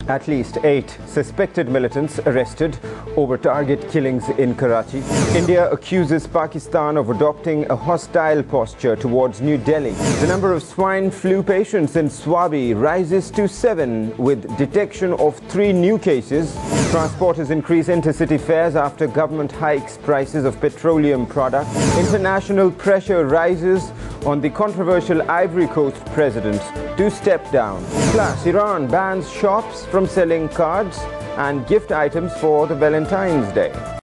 At least 8 suspected militants arrested over target killings in Karachi. India accuses Pakistan of adopting a hostile posture towards New Delhi. The number of swine flu patients in Swabi rises to 7 with detection of 3 new cases. Transporters increase intercity fares after government hikes prices of petroleum products. International pressure rises on the controversial Ivory Coast president to step down. Plus, Iran bans shops from selling cards and gift items for the Valentine's Day.